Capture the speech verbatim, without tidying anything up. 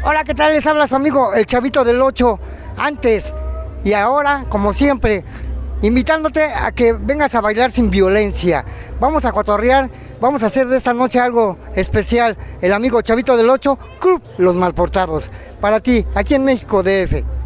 Hola, ¿qué tal? Les habla su amigo el Chavito del ocho. Antes y ahora, como siempre, invitándote a que vengas a bailar sin violencia. Vamos a cotorrear, vamos a hacer de esta noche algo especial. El amigo Chavito del ocho, Club Los Malportados. Para ti, aquí en México D F.